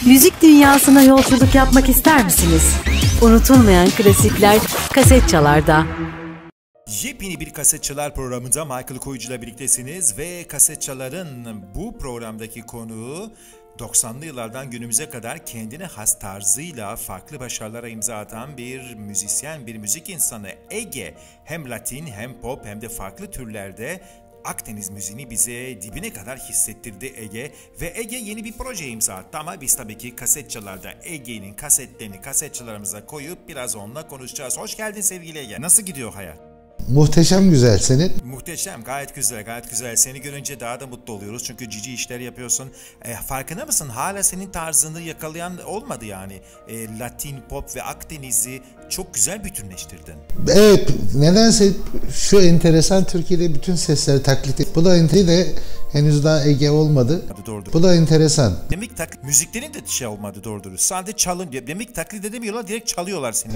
Müzik dünyasına yolculuk yapmak ister misiniz? Unutulmayan klasikler kaset çalarda. Yepyeni bir Kasetçalar programında Michael Koyucu ile birliktesiniz ve Kasetçalar'ın bu programdaki konuğu 90'lı yıllardan günümüze kadar kendine has tarzıyla farklı başarılara imza atan bir müzisyen, bir müzik insanı Ege. Hem Latin hem pop hem de farklı türlerde Akdeniz müziğini bize dibine kadar hissettirdi Ege ve Ege yeni bir proje imza attı ama biz tabii ki Kasetçalar'da Ege'nin kasetlerini kasetçalarımıza koyup biraz onunla konuşacağız. Hoş geldin sevgili Ege. Nasıl gidiyor hayat? Muhteşem güzel senin. Muhteşem, gayet güzel, gayet güzel. Seni görünce daha da mutlu oluyoruz çünkü cici işler yapıyorsun. Farkında mısın? Hala senin tarzını yakalayan olmadı yani. Latin, pop ve Akdeniz'i çok güzel bütünleştirdin. Evet, nedense şu enteresan, Türkiye'de bütün sesleri taklit et. Bu da de henüz daha Ege olmadı. Doğrudur. Bu da enteresan. Demek müziklerin de şey olmadı doğrudur. Sadece çalın diye. Demek taklit edemiyorlar, direkt çalıyorlar senin.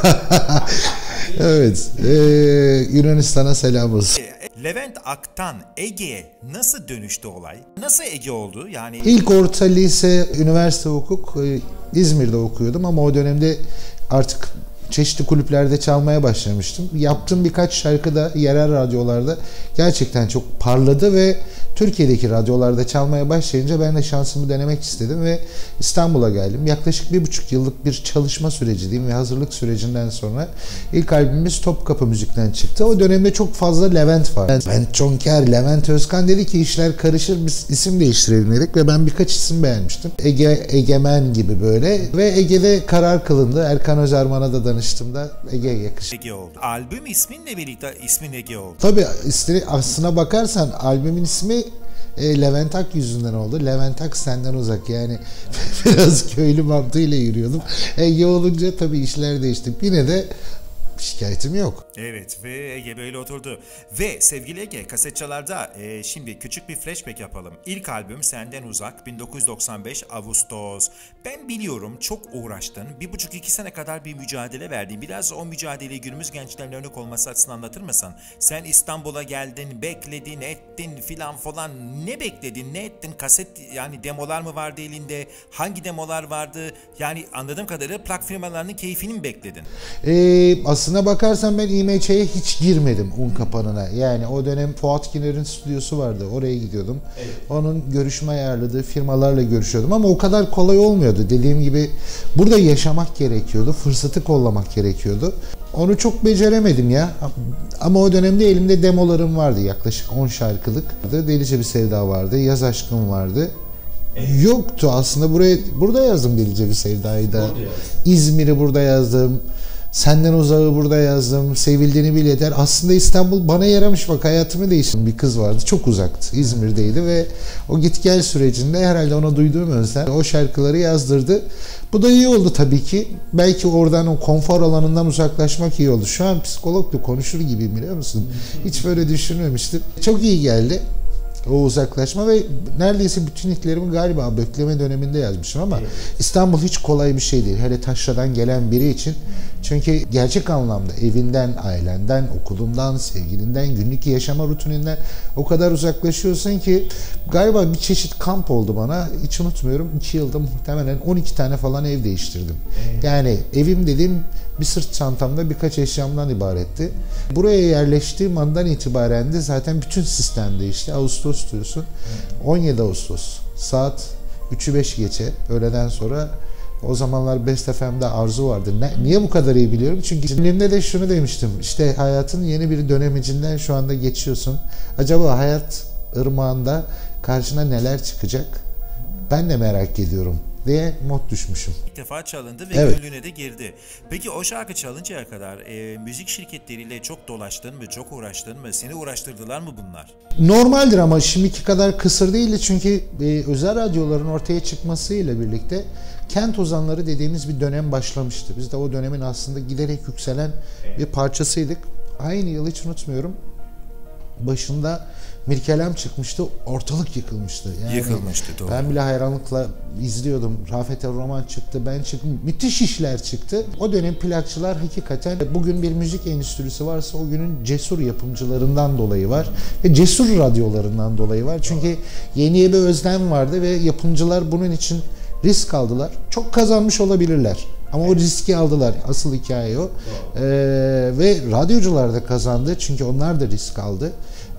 Evet. Yunanistan'a selam olsun. Levent Aktan Ege'ye nasıl dönüştü olay? Nasıl Ege oldu? Yani İlk orta lise, üniversite hukuk İzmir'de okuyordum ama o dönemde artık çeşitli kulüplerde çalmaya başlamıştım. Yaptığım birkaç şarkı da yerel radyolarda gerçekten çok parladı ve Türkiye'deki radyolarda çalmaya başlayınca ben de şansımı denemek istedim ve İstanbul'a geldim. Yaklaşık 1,5 yıllık bir çalışma süreci diyeyim ve hazırlık sürecinden sonra ilk albümümüz Topkapı Müzik'ten çıktı. O dönemde çok fazla Levent var. Levent Çonker, Levent Özkan dedi ki işler karışır, biz isim değiştirelim dedik ve ben birkaç isim beğenmiştim. Ege, Egemen gibi böyle ve Ege'de karar kılındı. Erkan Özerman'a da danıştığımda Ege yakıştı. Ege oldu. Albüm isminle birlikte ismin Ege oldu. Tabii aslına bakarsan albümün ismi Levent Ak yüzünden oldu. Levent Ak senden uzak, yani biraz köylü mantığıyla yürüyordum. Ege olunca tabii işler değişti. Yine de şikayetim yok. Evet ve Ege böyle oturdu. Ve sevgili Ege, Kasetçalar'da şimdi küçük bir flashback yapalım. İlk albüm Senden Uzak 1995 Ağustos. Ben biliyorum çok uğraştın. 1,5-2 sene kadar bir mücadele verdin. Biraz o mücadeleyi günümüz gençlerine örnek olması açısından anlatır mısın? Sen İstanbul'a geldin, bekledin, ettin filan falan. Ne bekledin, ne ettin? Kaset yani demolar mı vardı elinde? Hangi demolar vardı? Yani anladığım kadarıyla plak firmalarının keyfini mi bekledin? Aslına bakarsan ben İMÇ'ye hiç girmedim un kapanına. Yani o dönem Fuat Güner'in stüdyosu vardı. Oraya gidiyordum. Evet. Onun görüşme ayarladığı firmalarla görüşüyordum ama o kadar kolay olmuyordu. Dediğim gibi burada yaşamak gerekiyordu. Fırsatı kollamak gerekiyordu. Onu çok beceremedim ya. Ama o dönemde elimde demolarım vardı. Yaklaşık 10 şarkılık. Delice Bir Sevda vardı. Yaz Aşkım vardı. Evet. Yoktu aslında. Burada yazdım Delice Bir Sevda'yı da. İzmir'i burada yazdım. Senden Uzağı burada yazdım. Sevildiğini bil yeter. Aslında İstanbul bana yaramış, bak hayatımı değiştirdi. Bir kız vardı. Çok uzaktı. İzmir'deydi ve o git gel sürecinde herhalde ona duyduğum özlem o şarkıları yazdırdı. Bu da iyi oldu tabii ki. Belki oradan o konfor alanından uzaklaşmak iyi oldu. Şu an psikologla konuşur gibiyim, biliyor musun? Hiç böyle düşünmemiştim. Çok iyi geldi o uzaklaşma ve neredeyse bütün hitlerimi galiba bekleme döneminde yazmışım ama İstanbul hiç kolay bir şey değil. Hele taşradan gelen biri için. Çünkü gerçek anlamda evinden, ailenden, okulundan, sevgilinden, günlük yaşama rutininden o kadar uzaklaşıyorsun ki galiba bir çeşit kamp oldu bana. Hiç unutmuyorum. 2 yılda muhtemelen 12 tane falan ev değiştirdim. Yani evim dediğim bir sırt çantamda birkaç eşyamdan ibaretti. Buraya yerleştiğim andan itibaren de zaten bütün sistem değişti. Ağustos diyorsun. 17 Ağustos saat 3'ü 5 geçe öğleden sonra. O zamanlar Best FM'de Arzu vardı. Niye bu kadar iyi biliyorum? Çünkü filmde de şunu demiştim. İşte hayatın yeni bir dönemecinden şu anda geçiyorsun. Acaba hayat ırmağında karşına neler çıkacak? Ben de merak ediyorum diye mod düşmüşüm. İlk defa çalındı ve gönlüne de girdi. Peki o şarkı çalıncaya kadar müzik şirketleriyle çok dolaştın mı, çok uğraştın mı? Seni uğraştırdılar mı bunlar? Normaldir ama şimdiki kadar kısır değildi çünkü özel radyoların ortaya çıkmasıyla birlikte kent ozanları dediğimiz bir dönem başlamıştı. Biz de o dönemin aslında giderek yükselen bir parçasıydık. Aynı yıl hiç unutmuyorum. Başında Mirkelem çıkmıştı, ortalık yıkılmıştı. Yani yıkılmıştı, doğru. Ben bile hayranlıkla izliyordum. Rafet El Roman çıktı, ben çıktım. Müthiş işler çıktı. O dönem plakçılar hakikaten bugün bir müzik endüstrisi varsa o günün cesur yapımcılarından dolayı var. Ve cesur radyolarından dolayı var. Çünkü yeniye bir özlem vardı ve yapımcılar bunun için Risk aldılar. Çok kazanmış olabilirler. Ama o riski aldılar. Asıl hikaye o. Ve radyocular da kazandı. Çünkü onlar da risk aldı.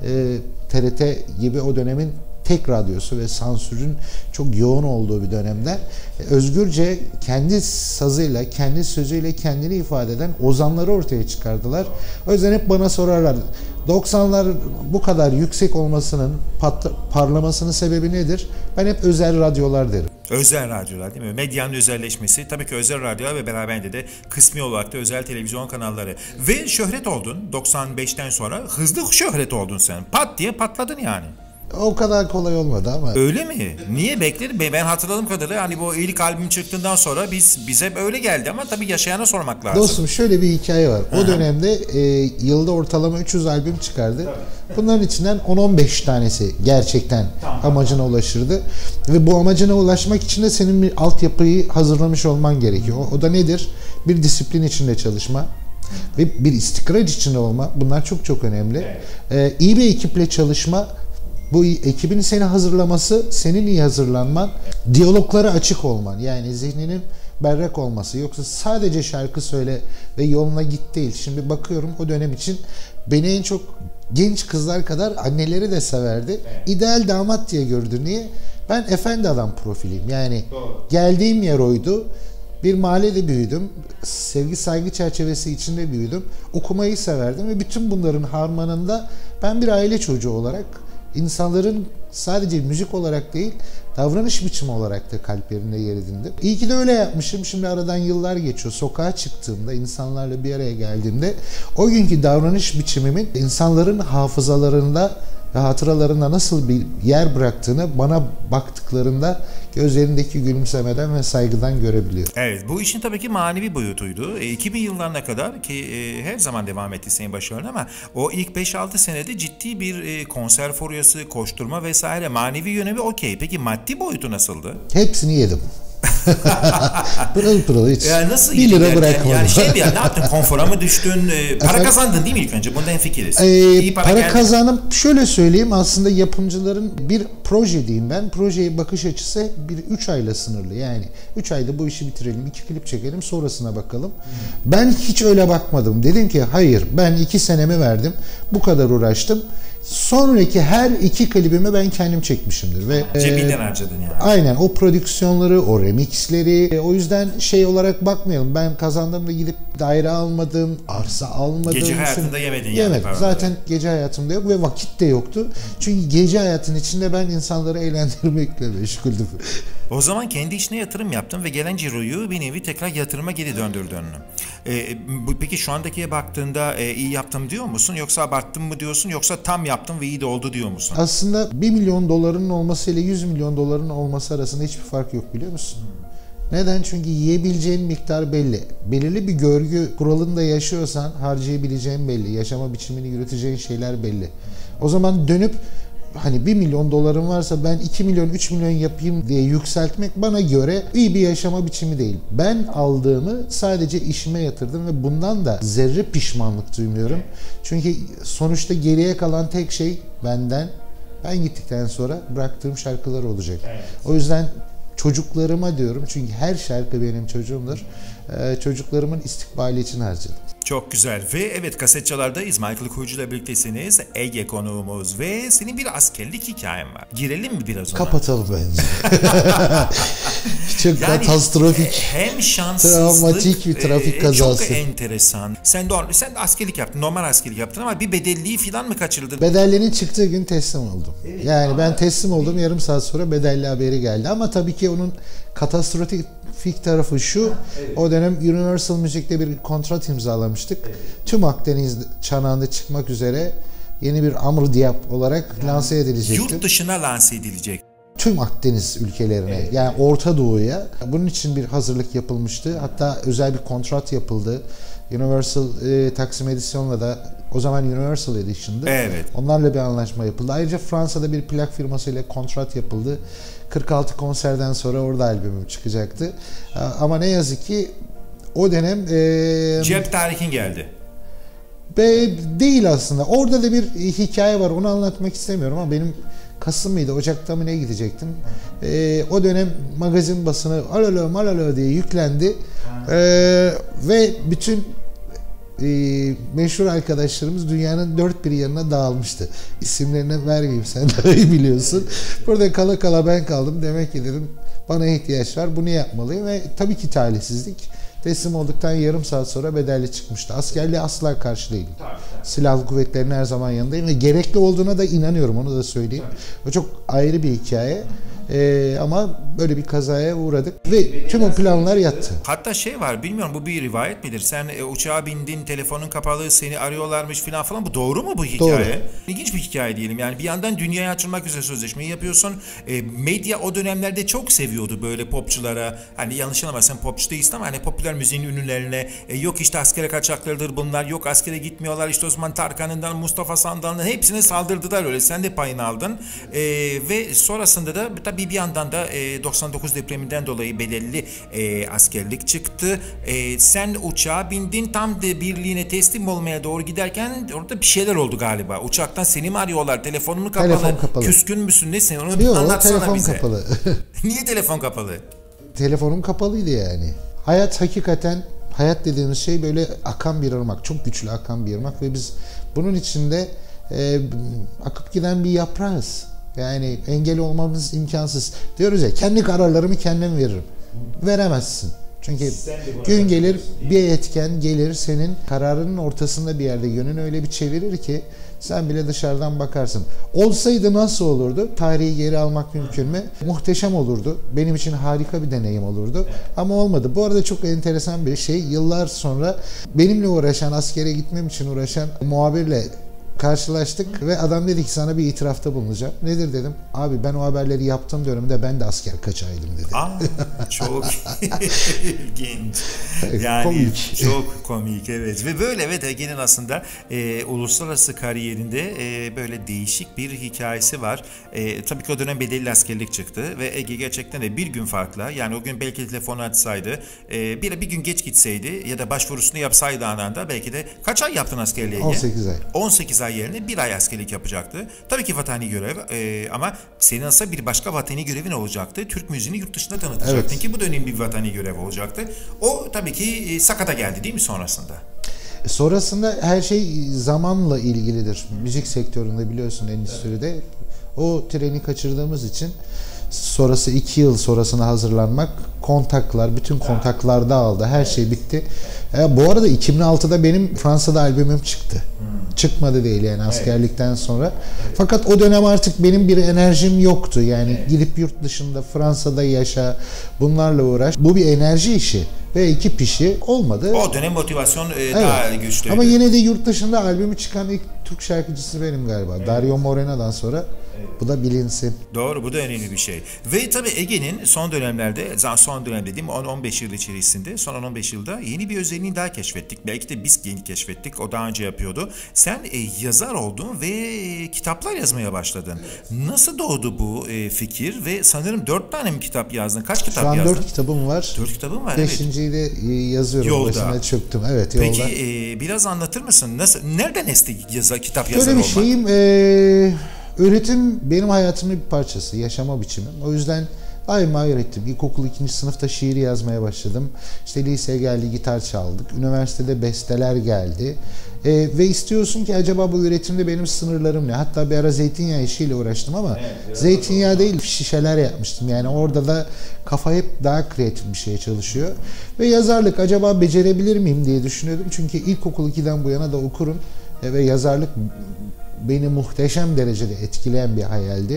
TRT gibi o dönemin tek radyosu ve sansürün çok yoğun olduğu bir dönemde özgürce kendi sazıyla, kendi sözüyle kendini ifade eden ozanları ortaya çıkardılar. O yüzden hep bana sorarlar, 90'lar bu kadar yüksek olmasının, parlamasının sebebi nedir? Ben hep özel radyolar derim. Özel radyolar değil mi? Medyanın özelleşmesi, tabii ki özel radyolar ve beraberinde de kısmi olarak da özel televizyon kanalları. Ve şöhret oldun 95'ten sonra, hızlı şöhret oldun sen. Pat diye patladın yani. O kadar kolay olmadı ama. Öyle mi? Niye bekledin? Ben hatırladığım kadarıyla hani bu ilk albüm çıktığından sonra bize öyle geldi ama tabii yaşayana sormak lazım. Dostum şöyle bir hikaye var. O dönemde yılda ortalama 300 albüm çıkardı. Bunların içinden 10-15 tanesi gerçekten amacına ulaşırdı. Ve bu amacına ulaşmak için de senin bir altyapıyı hazırlamış olman gerekiyor. O da nedir? Bir disiplin içinde çalışma ve bir istikrar içinde olma. Bunlar çok çok önemli. İyi bir ekiple çalışma. Bu ekibin seni hazırlaması, senin iyi hazırlanman, diyaloglara açık olman, yani zihninin berrak olması. Yoksa sadece şarkı söyle ve yoluna git değil. Şimdi bakıyorum o dönem için beni en çok genç kızlar kadar anneleri de severdi. İdeal damat diye gördü. Niye? Ben efendi adam profiliyim. Yani geldiğim yer oydu. Bir mahallede büyüdüm. Sevgi saygı çerçevesi içinde büyüdüm. Okumayı severdim ve bütün bunların harmanında ben bir aile çocuğu olarak İnsanların sadece müzik olarak değil, davranış biçimi olarak da kalplerinde yer edindi. İyi ki de öyle yapmışım. Şimdi aradan yıllar geçiyor. Sokağa çıktığımda, insanlarla bir araya geldiğimde o günkü davranış biçimimin insanların hafızalarında ve hatıralarında nasıl bir yer bıraktığını bana baktıklarında gözlerindeki gülümsemeden ve saygıdan görebiliyor. Evet, bu işin tabii ki manevi boyutuydu. 2000 yıllarına kadar ki her zaman devam etti senin başarın ama o ilk 5-6 senede ciddi bir konser furyası, koşturma vesaire manevi yönü okey. Peki maddi boyutu nasıldı? Hepsini yedim. Pırıl pırıl hiç. Yani nasıl 1 lira bırakmadım. Yani ne yaptın? Konfora mı düştün? Para kazandın değil mi ilk önce? Bundan hemfikiriz. İyi para kazanım. Şöyle söyleyeyim, aslında yapımcıların bir proje diyeyim ben. Projeye bakış açısı bir 3 ayla sınırlı. Yani 3 ayda bu işi bitirelim, 2 klip çekelim, sonrasına bakalım. Ben hiç öyle bakmadım. Dedim ki hayır, ben 2 senemi verdim. Bu kadar uğraştım. Sonraki her 2 klibimi ben kendim çekmişimdir ve cebinden harcadın yani. Aynen, o prodüksiyonları, o remixleri, o yüzden şey olarak bakmayalım. Ben kazandığımda gidip daire almadım, arsa almadım. Gece hayatında yemedin yani. Yemedim. Zaten gece hayatımda yok ve vakit de yoktu. Çünkü gece hayatın içinde ben insanları eğlendirmekle meşguldüm. O zaman kendi işine yatırım yaptın ve gelen ciroyu bir nevi tekrar yatırıma geri döndürdün. Peki şu andakiye baktığında iyi yaptım diyor musun? Yoksa abarttım mı diyorsun? Yoksa tam yaptım ve iyi de oldu diyor musun? Aslında 1 milyon doların olması ile 100 milyon doların olması arasında hiçbir fark yok, biliyor musun? Neden? Çünkü yiyebileceğin miktar belli. Belirli bir görgü kuralında yaşıyorsan harcayabileceğin belli. Yaşama biçimini yürüteceğin şeyler belli. O zaman dönüp hani 1 milyon dolarım varsa ben 2 milyon 3 milyon yapayım diye yükseltmek bana göre iyi bir yaşama biçimi değil. Ben aldığımı sadece işime yatırdım ve bundan da zerre pişmanlık duymuyorum. Çünkü sonuçta geriye kalan tek şey ben gittikten sonra bıraktığım şarkılar olacak. O yüzden çocuklarıma diyorum, çünkü her şarkı benim çocuğumdur. Çocuklarımın istikbali için harcadım. Çok güzel ve evet, kasetçalardayız. Michael Kuyucu ile birliktesiniz. Ege konuğumuz ve senin bir askerlik hikayen var. Girelim mi biraz ona? Kapatalım bence. Çok yani, katastrofik. Hem şanssızlık, travmatik bir trafik kazası. Çok enteresan. Sen askerlik yaptın, normal askerlik yaptın ama bir bedelliği falan mı kaçırdın? Bedelliğinin çıktığı gün teslim oldum. Evet, yani ben teslim oldum, yarım saat sonra bedelli haberi geldi. Ama tabii ki onun katastrofik tarafı şu, o dönem Universal Müzik'te bir kontrat imzalamıştık. Tüm Akdeniz çanağında çıkmak üzere yeni bir Amr Diap olarak lanse edilecekti. Yurt dışına lanse edilecek. Tüm Akdeniz ülkelerine, yani Orta Doğu'ya. Bunun için bir hazırlık yapılmıştı. Hatta özel bir kontrat yapıldı. Universal Taksim Edition'la da, o zaman Universal Edition'dı. Evet. Onlarla bir anlaşma yapıldı. Ayrıca Fransa'da bir plak firmasıyla kontrat yapıldı. 46 konserden sonra orada albümüm çıkacaktı. Ama ne yazık ki o dönem cep tarihin geldi. Değil aslında. Orada da bir hikaye var. Onu anlatmak istemiyorum ama benim Kasım mıydı, Ocak'ta mı ne gidecektim. O dönem magazin basını alalo malalo diye yüklendi. Ve bütün meşhur arkadaşlarımız dünyanın dört bir yanına dağılmıştı. İsimlerini vermeyeyim, sen daha iyi biliyorsun. Burada kala kala ben kaldım. Demek ki dedim bana ihtiyaç var, bunu yapmalıyım ve tabii ki talihsizlik. Teslim olduktan yarım saat sonra bedelli çıkmıştı. Askerliğe asla karşı değilim. Silahlı kuvvetlerin her zaman yanındayım ve gerekli olduğuna da inanıyorum, onu da söyleyeyim. O çok ayrı bir hikaye. Ama böyle bir kazaya uğradık ve tüm o planlar yattı. Hatta şey var, bilmiyorum bu bir rivayet midir? Sen uçağa bindin, telefonun kapalı, seni arıyorlarmış falan. Bu doğru mu bu hikaye? Doğru. İlginç bir hikaye diyelim. Yani bir yandan dünyaya açılmak üzere sözleşmeyi yapıyorsun. Medya o dönemlerde çok seviyordu böyle popçulara. Hani yanlış anlamazsan popçu değilsin ama hani popüler müziğin ünlülerine yok işte askere kaçaklarıdır bunlar, yok askere gitmiyorlar, işte o zaman Tarkan'ından, Mustafa Sandal'ından hepsine saldırdılar öyle. Sen de payını aldın. Ve sonrasında da tabii bir yandan da 99 depreminden dolayı bedelli askerlik çıktı. Sen uçağa bindin, tam da birliğine teslim olmaya doğru giderken orada bir şeyler oldu galiba. Uçaktan seni mi arıyorlar? Telefonun kapalı. Telefon kapalı. Küskün müsün? Nesin? Onu Yok, anlatsana telefon bize. kapalı. Niye telefon kapalı? Telefonum kapalıydı yani. Hayat hakikaten, hayat dediğimiz şey böyle akan bir ırmak. Çok güçlü akan bir ırmak ve biz bunun içinde akıp giden bir yaprağız. Yani engel olmamız imkansız. Diyoruz ya, kendi kararlarımı kendim veririm. Veremezsin. Çünkü gün gelir, bir etken gelir senin kararının ortasında bir yerde yönünü öyle bir çevirir ki sen bile dışarıdan bakarsın. Olsaydı nasıl olurdu? Tarihi geri almak mümkün mü? Muhteşem olurdu. Benim için harika bir deneyim olurdu. Ama olmadı. Bu arada çok enteresan bir şey. Yıllar sonra benimle uğraşan, askere gitmem için uğraşan muhabirle karşılaştık ve adam dedi ki sana bir itirafta bulunacağım. Nedir dedim. Abi ben o haberleri yaptığım dönemde ben de asker kaçaydım dedi. Çok ilginç. Yani komik. Çok komik, evet. Ve böyle evet, Ege'nin aslında uluslararası kariyerinde böyle değişik bir hikayesi var. Tabii ki o dönem bedelli askerlik çıktı ve Ege gerçekten de bir gün farkla, yani o gün belki telefonu açsaydı, bir gün geç gitseydi ya da başvurusunu yapsaydı anında belki de kaç ay yaptın askerliğe Ege? 18 ay. 18 ay yerine bir ay askerlik yapacaktı. Tabii ki vatani görev ama senin aslında bir başka vatani görevin olacaktı. Türk müziğini yurt dışında tanıtacaktın, evet, ki bu dönem bir vatani görev olacaktı. O tabii ki sakata geldi değil mi sonrasında? Sonrasında her şey zamanla ilgilidir. Müzik sektöründe biliyorsun, endüstride. O treni kaçırdığımız için sonrası 2 yıl sonrasına hazırlanmak, kontaklar, bütün kontaklar dağıldı. Her şey bitti. Bu arada 2006'da benim Fransa'da albümüm çıktı. Çıkmadı değil yani askerlikten sonra. Fakat o dönem artık benim bir enerjim yoktu. Yani gidip yurt dışında, Fransa'da yaşa, bunlarla uğraş. Bu bir enerji işi ve ekip işi olmadı. O dönem motivasyon daha güçlüydü. Ama yine de yurt dışında albümü çıkan ilk Türk şarkıcısı benim galiba. Dario Morena'dan sonra. Bu da bilinsin. Doğru, bu da önemli bir şey. Ve tabii Ege'nin son dönemlerde, son dönem dediğim 10-15 yıl içerisinde, son 15 yılda yeni bir özelliğini daha keşfettik. Belki de biz yeni keşfettik, o daha önce yapıyordu. Sen yazar oldun ve kitaplar yazmaya başladın. Nasıl doğdu bu fikir ve sanırım 4 tane mi kitap yazdın? Kaç kitap yazdın? Şu an 4 kitabım var. 4 kitabım var, evet. 5.'yi de yazıyorum. Yolda. Başına çöktüm. Evet, yolda. Peki biraz anlatır mısın? Nereden esti kitap yazarı Böyle bir olmak? şeyim, üretim benim hayatımın bir parçası, yaşama biçimim. O yüzden daima ürettim. İlkokul 2. sınıfta şiir yazmaya başladım. İşte liseye geldi, gitar çaldık. Üniversitede besteler geldi. Ve istiyorsun ki acaba bu üretimde benim sınırlarım ne? Hatta bir ara zeytinyağı işiyle uğraştım ama zeytinyağı değil, şişeler yapmıştım. Yani orada da kafa hep daha kreatif bir şeye çalışıyor. Ve yazarlık acaba becerebilir miyim diye düşünüyordum. Çünkü ilkokul 2'den bu yana da okurum. Ve yazarlık beni muhteşem derecede etkileyen bir hayaldi.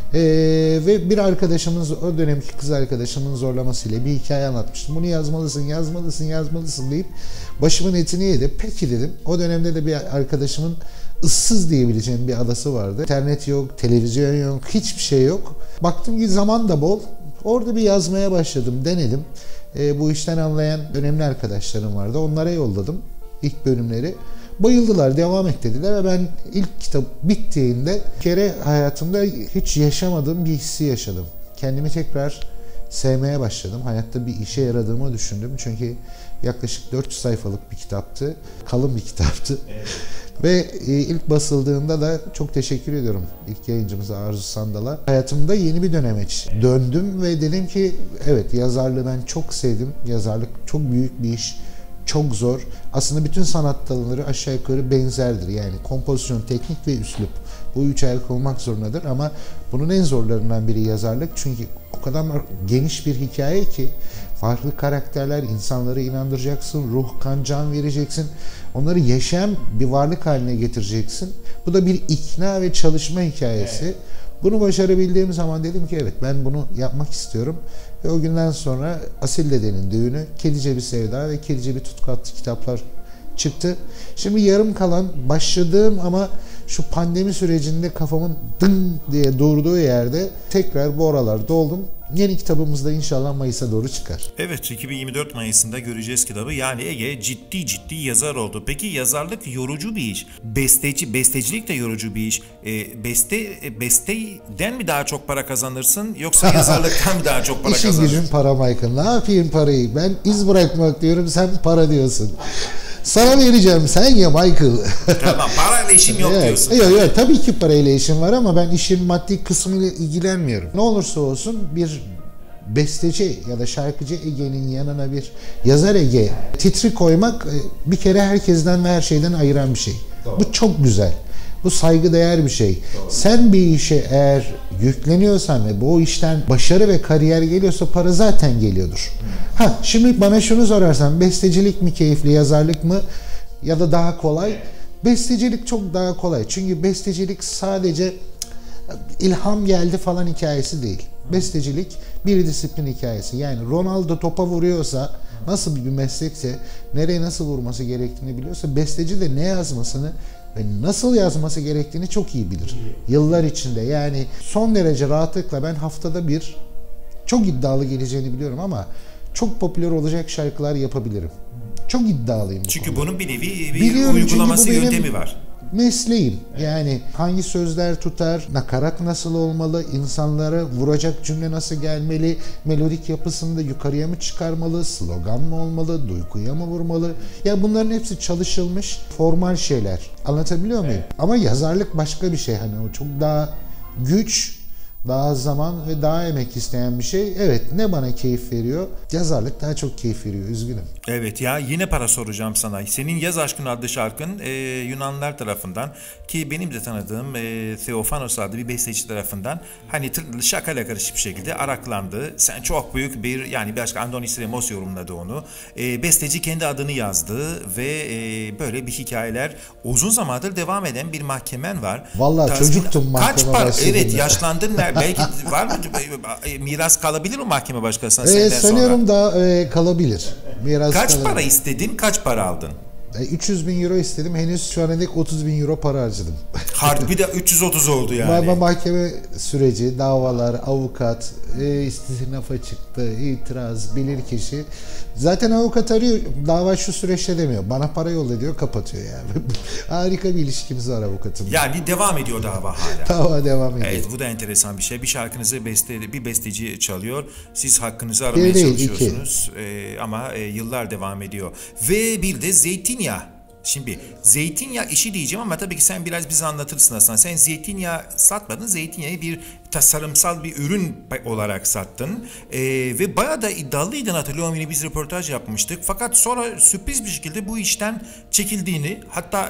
Ve bir arkadaşımız, o dönemki kız arkadaşımın zorlamasıyla bir hikaye anlatmıştım. Bunu yazmalısın, yazmalısın, yazmalısın deyip başımın etini yedi. Peki dedim. O dönemde de bir arkadaşımın ıssız diyebileceğim bir adası vardı. İnternet yok, televizyon yok, hiçbir şey yok. Baktım ki zaman da bol. Orada bir yazmaya başladım, denedim. Bu işten anlayan önemli arkadaşlarım vardı. Onlara yolladım ilk bölümleri. Bayıldılar, devam et dediler ve ben ilk kitap bittiğinde bir kere hayatımda hiç yaşamadığım bir hissi yaşadım. Kendimi tekrar sevmeye başladım. Hayatta bir işe yaradığımı düşündüm. Çünkü yaklaşık 400 sayfalık bir kitaptı. Kalın bir kitaptı. Evet. Ve ilk basıldığında da çok teşekkür ediyorum ilk yayıncımıza Arzu Sandal'a. Hayatımda yeni bir döneme döndüm ve dedim ki evet, yazarlığı ben çok sevdim. Yazarlık çok büyük bir iş. Çok zor. Aslında bütün sanat dalları aşağı yukarı benzerdir. Yani kompozisyon, teknik ve üslup. Bu üç ayak olmak zorundadır ama bunun en zorlarından biri yazarlık. Çünkü o kadar geniş bir hikaye ki farklı karakterler, insanları inandıracaksın, ruh, kan, can vereceksin. Onları yaşayan bir varlık haline getireceksin. Bu da bir ikna ve çalışma hikayesi. Evet. Bunu başarabildiğim zaman dedim ki evet, ben bunu yapmak istiyorum. Ve o günden sonra Asil Dede'nin Düğünü, Kedice Bir Sevda ve Kedice Bir Tutku adlı kitaplar çıktı. Şimdi yarım kalan, başladığım ama şu pandemi sürecinde kafamın dın diye durduğu yerde tekrar bu aralar doldum. Yeni kitabımız da inşallah Mayıs'a doğru çıkar. Evet, 2024 Mayıs'ında göreceğiz kitabı. Yani Ege ciddi yazar oldu. Peki yazarlık yorucu bir iş. Bestecilik de yorucu bir iş. Besteden mi daha çok para kazanırsın yoksa yazarlıktan mı daha çok para kazanırsın? İşin gücün para Michael. Ne yapayım parayı? Ben iz bırakmak diyorum, sen para diyorsun. Sana vereceğim, sen ya Michael. Tamam, parayla işim yok diyorsun. Yok, tabii ki parayla işim var ama ben işin maddi kısmıyla ilgilenmiyorum. Ne olursa olsun bir besteci ya da şarkıcı Ege'nin yanına bir yazar Ege titri koymak bir kere herkesten ve her şeyden ayıran bir şey. Doğru. Bu çok güzel. Bu saygıdeğer bir şey. Doğru. Sen bir işe eğer yükleniyorsan ve bu işten başarı ve kariyer geliyorsa para zaten geliyordur. Şimdi bana şunu sorarsan, bestecilik mi keyifli, yazarlık mı ya da daha kolay? Bestecilik çok daha kolay. Çünkü bestecilik sadece ilham geldi falan hikayesi değil. Bestecilik bir disiplin hikayesi. Yani Ronaldo topa vuruyorsa, nasıl bir meslekse, nereye nasıl vurması gerektiğini biliyorsa, besteci de ne yazmasını ve nasıl yazması gerektiğini çok iyi bilir. Yıllar içinde, yani son derece rahatlıkla ben haftada bir, çok iddialı geleceğini biliyorum ama çok popüler olacak şarkılar yapabilirim. Çok iddialıyım bu Çünkü konuda. Bunun bir nevi uygulaması, yöntemi var. Mesleğim. Yani hangi sözler tutar, nakarat nasıl olmalı, insanlara vuracak cümle nasıl gelmeli, melodik yapısını da yukarıya mı çıkarmalı, slogan mı olmalı, duyguya mı vurmalı? Ya bunların hepsi çalışılmış formal şeyler. Anlatabiliyor muyum? Evet. Ama yazarlık başka bir şey. Hani o çok daha güç, daha zaman ve daha emek isteyen bir şey. Evet, ne bana keyif veriyor? Yazarlık daha çok keyif veriyor, üzgünüm. Evet ya, yine para soracağım sana. Senin Yaz Aşkın adlı şarkın Yunanlılar tarafından, ki benim de tanıdığım Theophanos adlı bir besteci tarafından hani şakayla karışık bir şekilde araklandı. Sen çok büyük bir, yani başka Andonis Remos yorumladı onu. Besteci kendi adını yazdı ve böyle bir hikayeler, uzun zamandır devam eden bir mahkemen var. Vallahi çocuktum mahkeme başladığında. Evet, yaşlandın. Belki var mı? Miras kalabilir mi mahkeme başkasına senden sonra? Sanıyorum da kalabilir. Miras kaç kalabilir. Para istedin? Kaç para aldın? 300 bin euro istedim. Henüz şu ana dek 30 bin euro para harcadım. Harbi de 330 oldu yani. Mahkeme süreci, davalar, avukat, istinafa çıktı, itiraz, bilirkişi. Zaten avukat arıyor, dava şu süreçte demiyor. Bana para yolla diyor, kapatıyor yani. Harika bir ilişkimiz var avukatımla. Yani devam ediyor dava hala. Dava devam ediyor. Evet, bu da enteresan bir şey. Bir şarkınızı bir besteci çalıyor. Siz hakkınızı aramaya çalışıyorsunuz. Ama yıllar devam ediyor. Ve bir de zeytinyağı. Şimdi zeytinyağı işi diyeceğim ama tabii ki sen biraz bize anlatırsın aslında. Sen zeytinyağı satmadın. Zeytinyağı bir tasarımsal bir ürün olarak sattın. Ve bayağı da iddialıydın, hatırlıyorum, yine biz röportaj yapmıştık. Fakat sonra sürpriz bir şekilde bu işten çekildiğini, hatta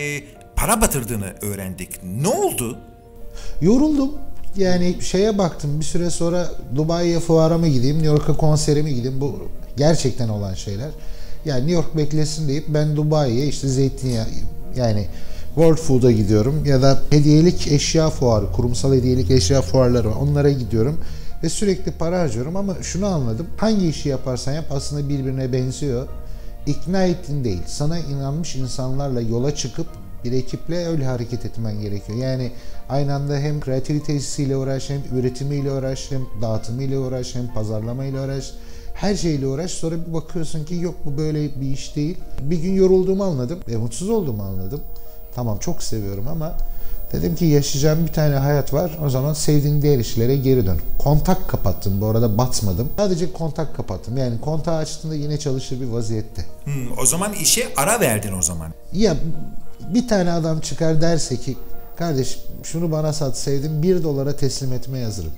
para batırdığını öğrendik. Ne oldu? Yoruldum. Yani şeye baktım, bir süre sonra Dubai'ye fuara mı gideyim, New York'a konsere mi gideyim, bu gerçekten olan şeyler. Yani New York beklesin deyip ben Dubai'ye işte zeytinyağı, yani World Food'a gidiyorum ya da hediyelik eşya fuarı, kurumsal hediyelik eşya fuarları var, onlara gidiyorum ve sürekli para harcıyorum. Ama şunu anladım, hangi işi yaparsan yap aslında birbirine benziyor. İkna ettin değil, sana inanmış insanlarla yola çıkıp bir ekiple öyle hareket etmen gerekiyor. Yani aynı anda hem kreativitesiyle uğraş, hem üretimiyle uğraş, hem dağıtımıyla uğraş, hem pazarlamayla uğraş. Her şeyle uğraş, sonra bir bakıyorsun ki yok, bu böyle bir iş değil. Bir gün yorulduğumu anladım ve mutsuz olduğumu anladım. Tamam, çok seviyorum ama Dedim ki yaşayacağım bir tane hayat var. O zaman sevdiğin diğer işlere geri dön. Kontak kapattım. Bu arada batmadım. Sadece kontak kapattım. Yani kontağı açtığında yine çalışır bir vaziyette. O zaman işe ara verdin o zaman. Ya bir tane adam çıkar derse ki kardeş şunu bana sat sevdim $1 teslim etmeye hazırım.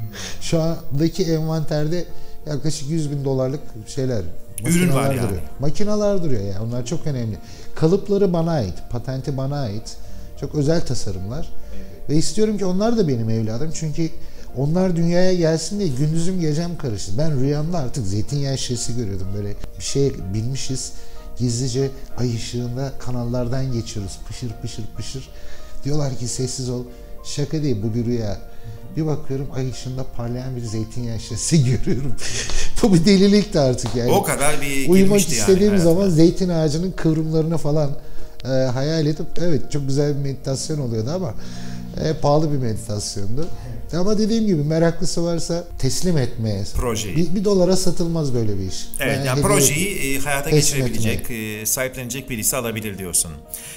Şu andaki envanterde yaklaşık $100.000 şeyler. Ürün var yani. Duruyor. Makineler duruyor yani. Onlar çok önemli. Kalıpları bana ait. Patenti bana ait. Çok özel tasarımlar. Ve istiyorum ki onlar da benim evladım. Çünkü onlar dünyaya gelsin diye gündüzüm gecem karıştı. Ben rüyamda artık zeytinyağı şişesi görüyordum. Böyle bir şey bilmişiz. Gizlice ay ışığında kanallardan geçiyoruz. Pışır pışır pışır. Diyorlar ki sessiz ol. Şaka değil, bu bir rüya. Bir bakıyorum ay ışığında parlayan bir zeytinyağı şişesi görüyorum. Bu bir delilikti artık yani. O kadar bir uyumak girmişti istediğim yani zaman zeytin ağacının kıvrımlarını falan hayal edip evet çok güzel bir meditasyon oluyordu ama pahalı bir meditasyondu. Ama dediğim gibi meraklısı varsa teslim etmeye. Projeyi. $1 satılmaz böyle bir iş. Evet, yani projeyi hayata geçirebilecek, sahiplenecek birisi alabilir diyorsun.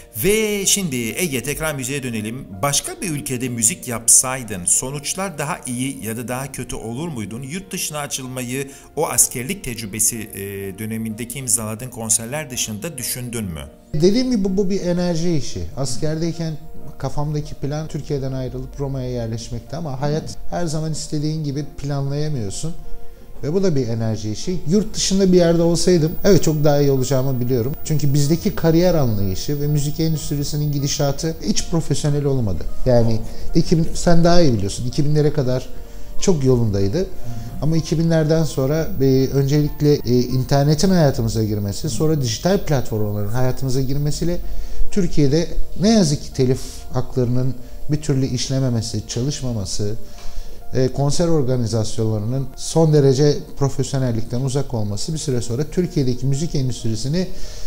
Ve şimdi Ege tekrar müziğe dönelim. Başka bir ülkede müzik yapsaydın sonuçlar daha iyi ya da daha kötü olur muydun? Yurt dışına açılmayı o askerlik tecrübesi dönemindeki imzaladığın konserler dışında düşündün mü? Dediğim gibi bu bir enerji işi. Askerdeyken kafamdaki plan Türkiye'den ayrılıp Roma'ya yerleşmekti ama hayat her zaman istediğin gibi planlayamıyorsun. Ve bu da bir enerji işi. Yurt dışında bir yerde olsaydım evet çok daha iyi olacağımı biliyorum. Çünkü bizdeki kariyer anlayışı ve müzik endüstrisinin gidişatı hiç profesyonel olmadı. Yani sen daha iyi biliyorsun 2000'lere kadar çok yolundaydı. Ama 2000'lerden sonra öncelikle internetin hayatımıza girmesi, sonra dijital platformların hayatımıza girmesiyle Türkiye'de ne yazık ki telif haklarının bir türlü işlememesi, çalışmaması, konser organizasyonlarının son derece profesyonellikten uzak olması bir süre sonra Türkiye'deki müzik endüstrisini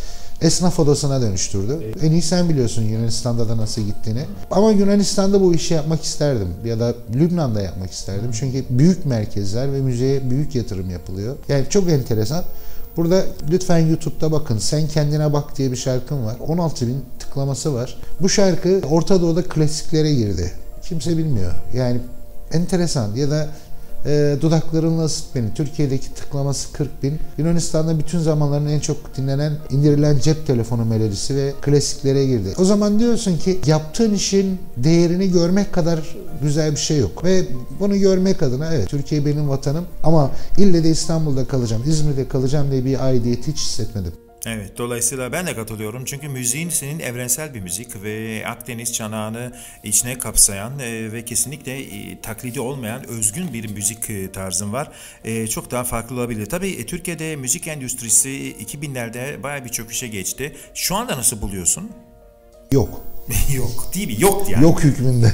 esnaf odasına dönüştürdü. En iyi sen biliyorsun Yunanistan'da da nasıl gittiğini. Ama Yunanistan'da bu işi yapmak isterdim ya da Lübnan'da yapmak isterdim. Çünkü büyük merkezler ve müzeye büyük yatırım yapılıyor. Yani çok enteresan. Burada lütfen YouTube'da bakın. Sen Kendine Bak diye bir şarkım var. 16.000 tıklaması var. Bu şarkı Orta Doğu'da klasiklere girdi. Kimse bilmiyor. Yani enteresan. Ya da Dudaklarınla Isıt Beni. Türkiye'deki tıklaması 40.000. Yunanistan'da bütün zamanların en çok dinlenen, indirilen cep telefonu melodisi ve klasiklere girdi. O zaman diyorsun ki yaptığın işin değerini görmek kadar güzel bir şey yok. Ve bunu görmek adına evet Türkiye benim vatanım ama ille de İstanbul'da kalacağım, İzmir'de kalacağım diye bir aidiyet hiç hissetmedim. Evet, dolayısıyla ben de katılıyorum çünkü müziğin senin evrensel bir müzik ve Akdeniz çanağını içine kapsayan ve kesinlikle taklidi olmayan özgün bir müzik tarzın var. Çok daha farklı olabilir. Tabii Türkiye'de müzik endüstrisi 2000'lerde bayağı bir çöküşe geçti. Şu anda nasıl buluyorsun? Yok. Yok değil mi? Yok yani. Yok hükmünde.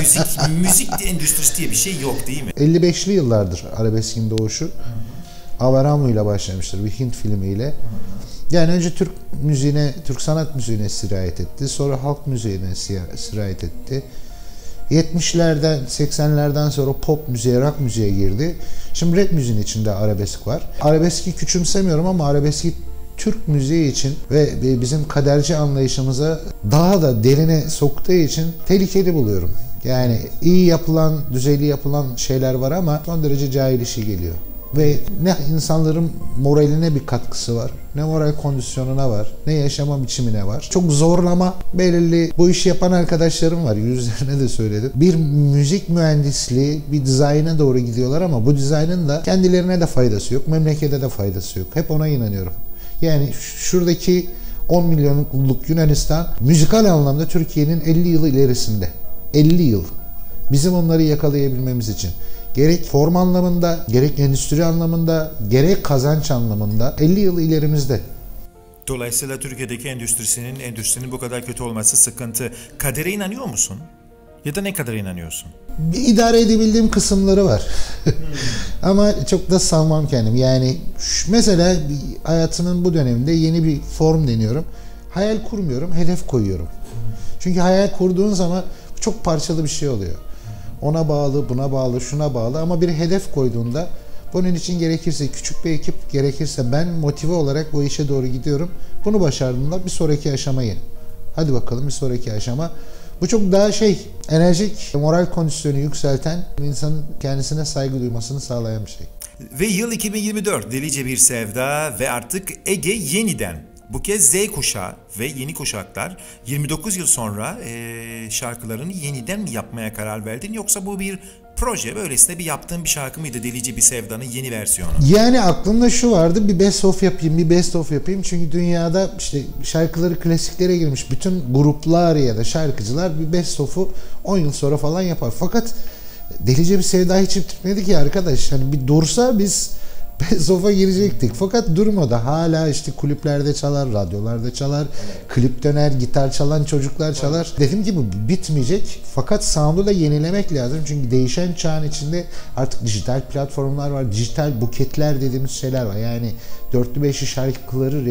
müzik endüstrisi diye bir şey yok değil mi? 55'li yıllardır arabeskin doğuşu. Avaramu ile başlamıştır bir Hint filmiyle. Yani önce Türk müziğine, Türk sanat müziğine sirayet etti. Sonra halk müziğine sirayet etti. 70'lerden, 80'lerden sonra pop müziğe, rock müziğe girdi. Şimdi rap müziğin içinde arabesk var. Arabeski küçümsemiyorum ama arabeski Türk müziği için ve bizim kaderci anlayışımıza daha da derine soktuğu için tehlikeli buluyorum. Yani iyi yapılan, düzeyli yapılan şeyler var ama son derece cahil işi geliyor. Ve ne insanların moraline bir katkısı var, ne moral kondisyonuna var, ne yaşama biçimine var. Çok zorlama, belirli bu işi yapan arkadaşlarım var, yüzlerine de söyledim. Bir müzik mühendisliği, bir dizayna doğru gidiyorlar ama bu dizaynın da kendilerine de faydası yok, memlekete de faydası yok. Hep ona inanıyorum. Yani şuradaki 10 milyonluk Yunanistan müzikal anlamda Türkiye'nin 50 yıl ilerisinde. 50 yıl. Bizim onları yakalayabilmemiz için. Gerek form anlamında, gerek endüstri anlamında, gerek kazanç anlamında 50 yıl ilerimizde. Dolayısıyla Türkiye'deki endüstrinin bu kadar kötü olması sıkıntı. Kadere inanıyor musun? Ya da ne kadar inanıyorsun? İdare edebildiğim kısımları var. Ama çok da sanmam kendim. Yani mesela hayatımın bu döneminde yeni bir form deniyorum. Hayal kurmuyorum, hedef koyuyorum. Çünkü hayal kurduğun zaman çok parçalı bir şey oluyor. Ona bağlı, buna bağlı, şuna bağlı ama bir hedef koyduğunda bunun için gerekirse küçük bir ekip, gerekirse ben motive olarak o işe doğru gidiyorum. Bunu başardığımda bir sonraki aşamayı. Hadi bakalım bir sonraki aşama. Bu çok daha enerjik, moral kondisyonu yükselten, insanın kendisine saygı duymasını sağlayan bir şey. Ve yıl 2024, Delice Bir Sevda ve artık Ege yeniden. Bu kez Z kuşağı ve yeni kuşaklar 29 yıl sonra şarkılarını yeniden mi yapmaya karar verdin, yoksa bu bir proje, böylesine bir yaptığın bir şarkı mıydı Delice Bir Sevda'nın yeni versiyonu? Yani aklımda şu vardı, bir best of yapayım. Çünkü dünyada işte şarkıları klasiklere girmiş bütün gruplar ya da şarkıcılar bir best of'u 10 yıl sonra falan yapar. Fakat Delice Bir Sevda hiç bitirmedi ki arkadaş. Hani bir dursa biz best of'a girecektik. Fakat durmadı. Hala işte kulüplerde çalar, radyolarda çalar, klip döner, gitar çalan çocuklar çalar. Dedim ki bu bitmeyecek. Fakat sound'u da yenilemek lazım. Çünkü değişen çağın içinde artık dijital platformlar var. Dijital buketler dediğimiz şeyler var. Yani dörtlü beşli şarkıları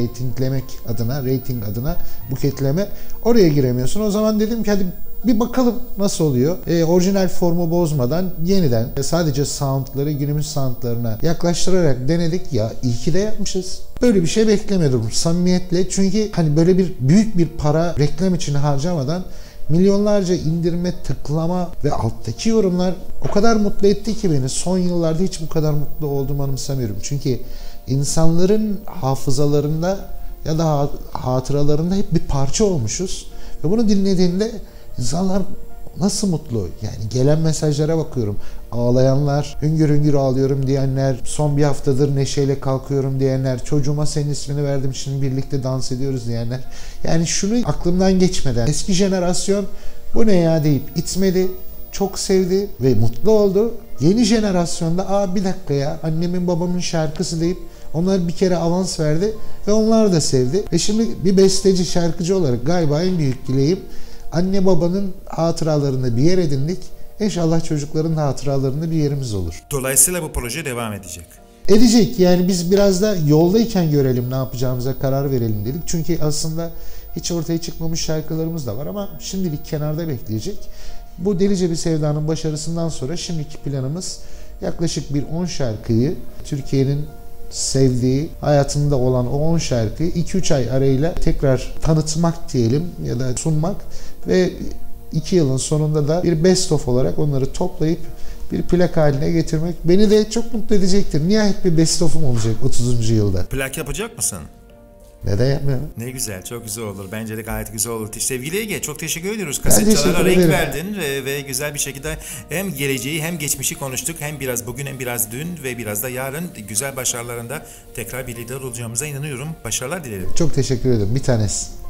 rating adına buketleme. Oraya giremiyorsun. O zaman dedim ki hadi bir bakalım nasıl oluyor. Orijinal formu bozmadan yeniden sadece soundları günümüz soundlarına yaklaştırarak denedik ya, iyi ki de yapmışız. Böyle bir şey beklemiyordum samimiyetle. Çünkü hani böyle bir büyük bir para reklam için harcamadan milyonlarca indirme, tıklama ve alttaki yorumlar o kadar mutlu etti ki beni. Son yıllarda hiç bu kadar mutlu olduğumu anımsamıyorum. Çünkü insanların hafızalarında ya da hatıralarında hep bir parça olmuşuz. Ve bunu dinlediğinde İnsanlar nasıl mutlu? Yani gelen mesajlara bakıyorum. Ağlayanlar, hüngür hüngür ağlıyorum diyenler, son bir haftadır neşeyle kalkıyorum diyenler, çocuğuma senin ismini verdim şimdi birlikte dans ediyoruz diyenler. Yani şunu aklımdan geçmeden eski jenerasyon bu ne ya deyip itmedi, çok sevdi ve mutlu oldu. Yeni jenerasyonda bir dakika ya, annemin babamın şarkısı deyip onlar bir kere avans verdi ve onlar da sevdi. Ve şimdi bir besteci, şarkıcı olarak galiba en büyük dileğim, anne babanın hatıralarında bir yer edindik. İnşallah çocukların hatıralarında bir yerimiz olur. Dolayısıyla bu proje devam edecek. Edecek. Yani biz biraz da yoldayken görelim, ne yapacağımıza karar verelim dedik. Çünkü aslında hiç ortaya çıkmamış şarkılarımız da var ama şimdilik kenarda bekleyecek. Bu Delice Bir Sevda'nın başarısından sonra şimdiki planımız yaklaşık bir 10 şarkıyı, Türkiye'nin sevdiği, hayatında olan o 10 şarkıyı 2-3 ay arayla tekrar tanıtmak diyelim ya da sunmak ve 2 yılın sonunda da bir best of olarak onları toplayıp bir plak haline getirmek beni de çok mutlu edecektir. Nihayet bir best of'um olacak 30. yılda. Plak yapacak mısın? Neden yapmıyorum? Ne güzel, çok güzel olur. Bence de gayet güzel olur. Sevgili Ege, çok teşekkür ediyoruz. Kasetçalara renk verdin ve güzel bir şekilde hem geleceği hem geçmişi konuştuk. Hem biraz bugün hem biraz dün ve biraz da yarın güzel başarılarında tekrar birlikte olacağımıza inanıyorum. Başarılar dilerim. Çok teşekkür ederim. Bir tanesi.